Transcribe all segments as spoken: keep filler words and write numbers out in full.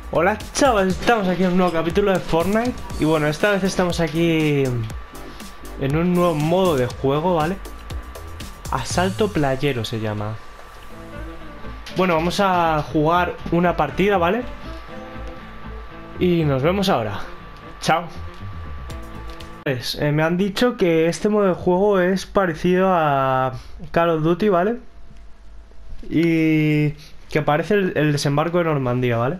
Hola chavales, estamos aquí en un nuevo capítulo de Fortnite. Y bueno, esta vez estamos aquí en un nuevo modo de juego, ¿vale? Asalto playero se llama. Bueno, vamos a jugar una partida, ¿vale? Y nos vemos ahora. Chao. Pues, eh, me han dicho que este modo de juego es parecido a Call of Duty, ¿vale? Y que parece el, el desembarco de Normandía, ¿vale?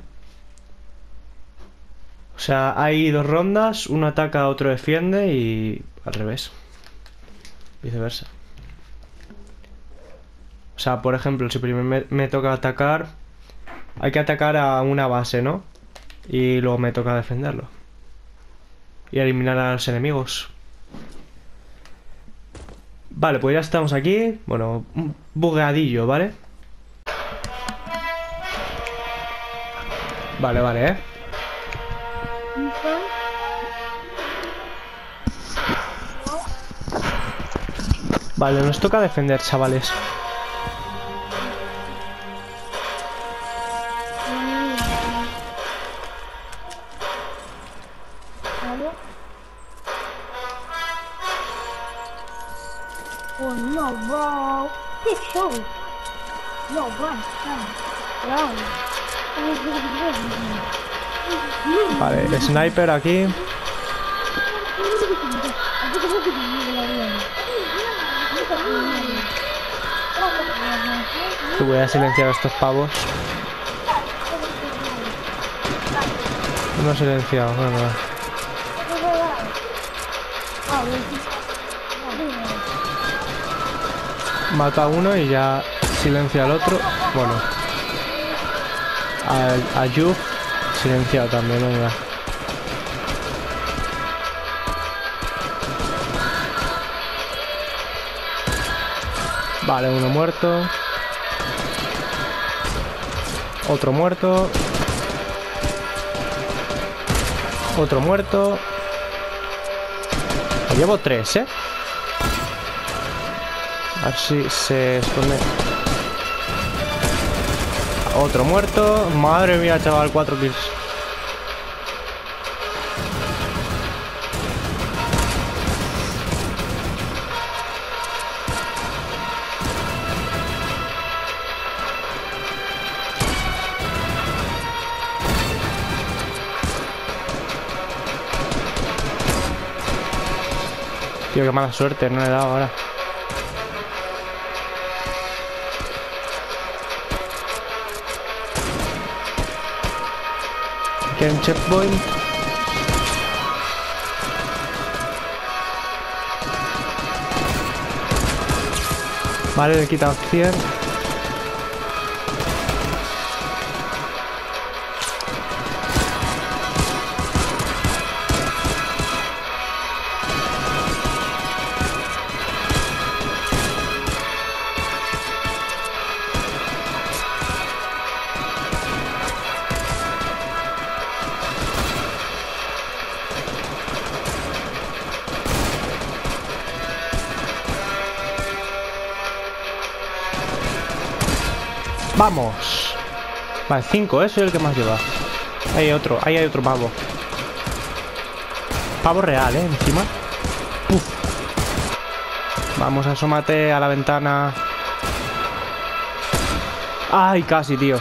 O sea, hay dos rondas, uno ataca, otro defiende y al revés. Viceversa. O sea, por ejemplo, si primero me, me toca atacar, hay que atacar a una base, ¿no? Y luego me toca defenderlo. Y eliminar a los enemigos. Vale, pues ya estamos aquí. Bueno, un bugueadillo, ¿vale? Vale, vale, ¿eh? Vale, nos toca defender, chavales. Oh no, bro. Qué show. No, bro. No. Vale, sniper aquí. Que voy a silenciar a estos pavos. No he silenciado, no, no. Mato a uno y ya silencia al otro. Bueno, a, a Yu silenciado también, venga. Vale, uno muerto. Otro muerto. Otro muerto. Llevo tres, ¿eh? A ver si se esconde. Otro muerto. Madre mía, chaval, cuatro kills. Tío, qué mala suerte, no le he dado ahora. Aquí hay un checkpoint. Vale, le he quitado cien. ¡Vamos! Vale, cinco, ¿eh? Soy el que más lleva. Ahí hay otro, ahí hay otro pavo. Pavo real, ¿eh? Encima. Uf. Vamos, asómate a la ventana. ¡Ay, casi, tío!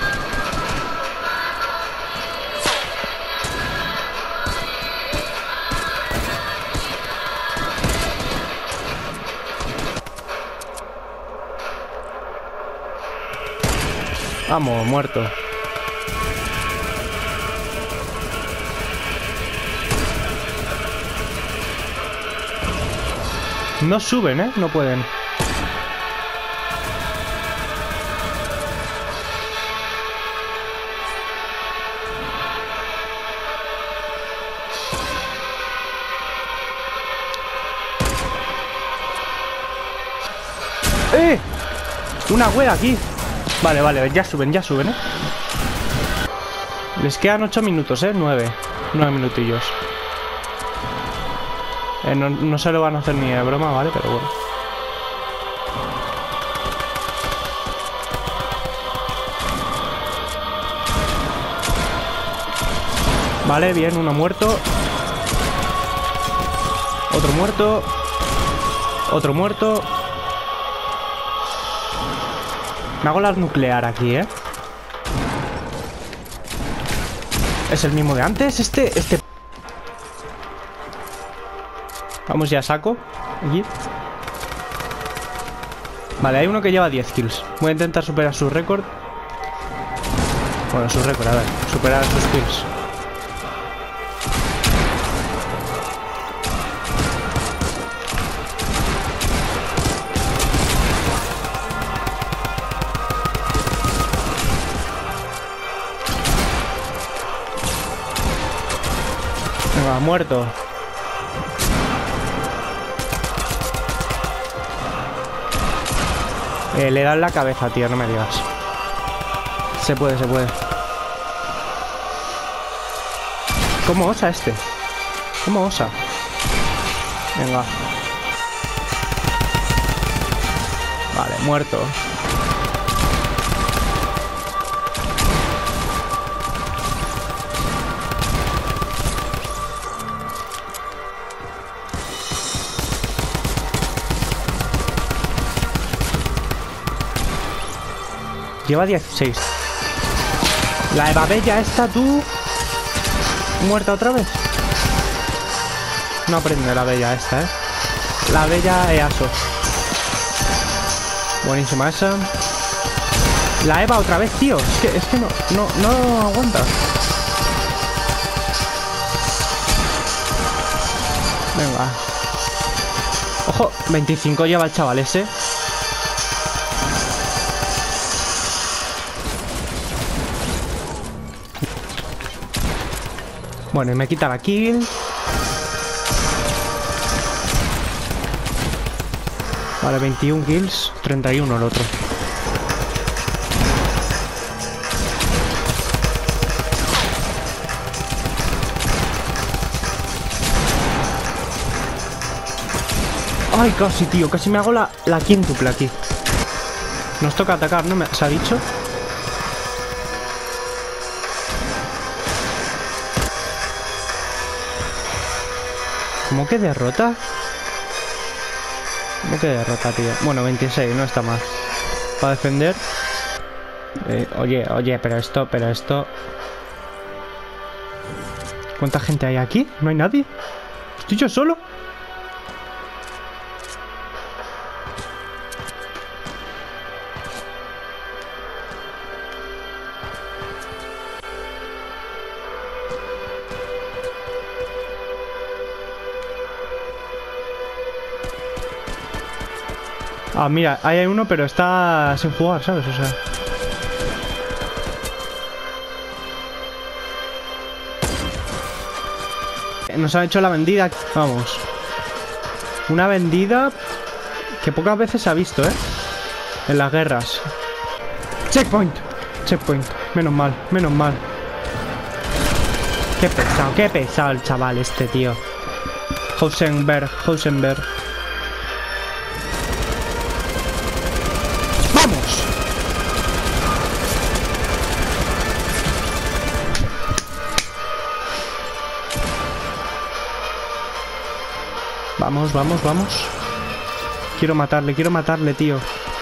Vamos, muerto. No suben, ¿eh? No pueden. ¡Eh! Una wea aquí. Vale, vale, ya suben, ya suben, ¿eh? Les quedan ocho minutos, ¿eh? nueve. nueve minutillos. Eh, no, no se lo van a hacer ni de broma, ¿vale? Pero bueno. Vale, bien, uno muerto. Otro muerto. Otro muerto. Me hago la nuclear aquí, ¿eh? Es el mismo de antes. Este, este... Vamos ya a saco. Allí. Vale, hay uno que lleva diez kills. Voy a intentar superar su récord. Bueno, su récord, a ver. Superar sus kills. Venga, muerto. Eh, le dan la cabeza, tío, no me digas. Se puede, se puede. ¿Cómo osa este? ¿Cómo osa? Venga. Vale, muerto. Lleva dieciséis. La Eva Bella esta, tú. ¿Muerta otra vez? No aprende la Bella esta, eh. La Bella Easo. Buenísima esa. La Eva otra vez, tío. Es que, es que no, no, no aguanta. Venga. Ojo, veinticinco lleva el chaval ese. Bueno, y me quita la kill. Vale, veintiún kills. treinta y uno el otro. Ay, casi, tío. Casi me hago la, la quíntuple aquí. Nos toca atacar, ¿no? ¿Me se ha dicho? ¿Cómo que derrota? ¿Cómo que derrota, tío? Bueno, veintiséis, no está mal. Para defender. Eh, oye, oye, pero esto, pero esto... ¿Cuánta gente hay aquí? ¿No hay nadie? ¿Estoy yo solo? Ah, mira, ahí hay uno, pero está sin jugar, ¿sabes? O sea... Nos han hecho la vendida. Vamos. Una vendida que pocas veces se ha visto, ¿eh? En las guerras. Checkpoint. Checkpoint. Menos mal, menos mal. Qué pesado, qué pesado el chaval este, tío. Hausenberg, Hausenberg. Vamos, vamos, vamos. Quiero matarle, quiero matarle, tío.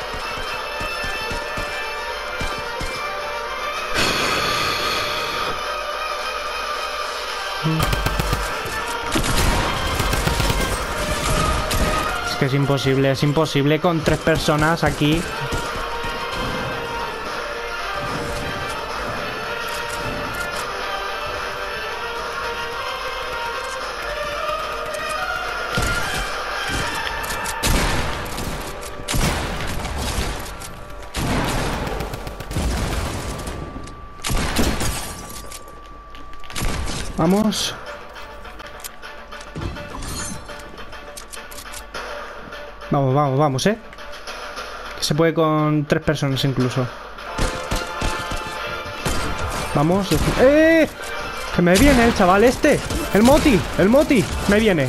Es que es imposible, es imposible con tres personas aquí. Vamos. Vamos, vamos, vamos, ¿eh? Que se puede con tres personas incluso. Vamos. ¡Eh! Que me viene el chaval este. El Moti, el Moti. Me viene.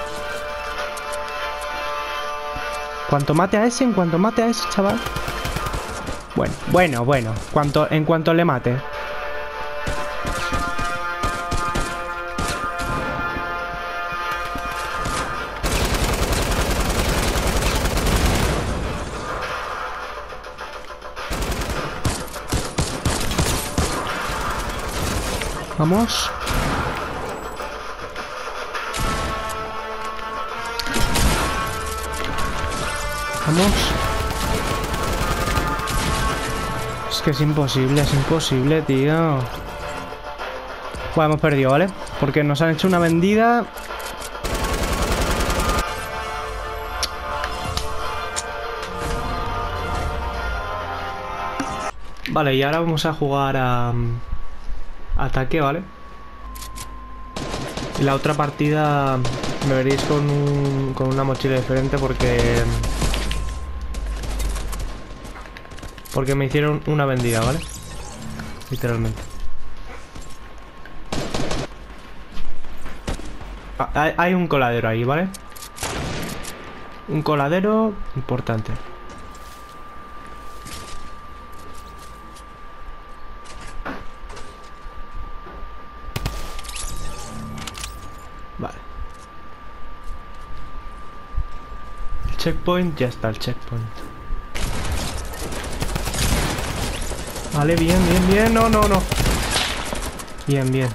Cuanto mate a ese, en cuanto mate a ese chaval. Bueno, bueno, bueno. Cuanto, en cuanto le mate. Vamos. Vamos. Es que es imposible, es imposible, tío. Bueno, hemos perdido, ¿vale? Porque nos han hecho una vendida. Vale, y ahora vamos a jugar a... ataque, ¿vale? Y la otra partida me veréis con, un, con una mochila diferente porque... Porque me hicieron una vendida, ¿vale? Literalmente. Ah, hay, hay un coladero ahí, ¿vale? Un coladero importante. Vale. El checkpoint, ya está el checkpoint. Vale, bien, bien, bien. No, no, no. Bien, bien.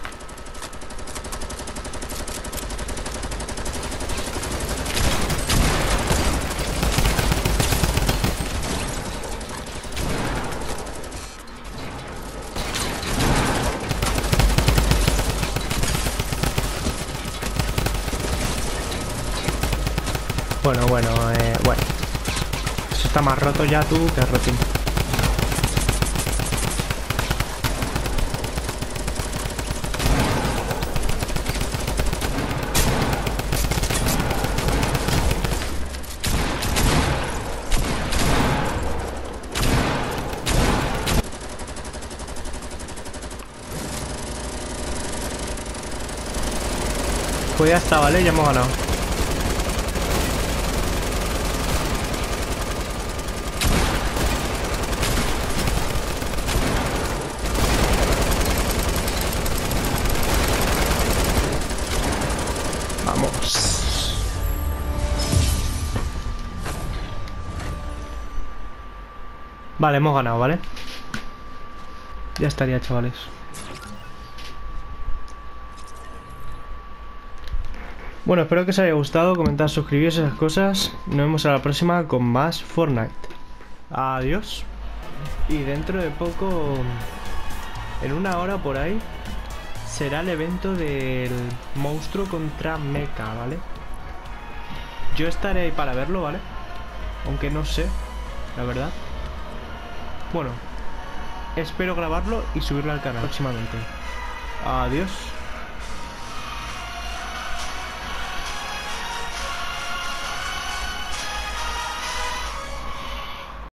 Bueno, bueno, eh, bueno. Eso está más roto ya tú que rotín. Pues ya está, ¿vale? Ya hemos ganado. Vamos. Vale, hemos ganado, ¿vale? Ya estaría, chavales. Bueno, espero que os haya gustado. Comentad, suscribiros, esas cosas. Nos vemos a la próxima con más Fortnite. Adiós. Y dentro de poco, en una hora por ahí, será el evento del monstruo contra mecha, ¿vale? Yo estaré ahí para verlo, ¿vale? Aunque no sé, la verdad. Bueno, espero grabarlo y subirlo al canal próximamente. Adiós.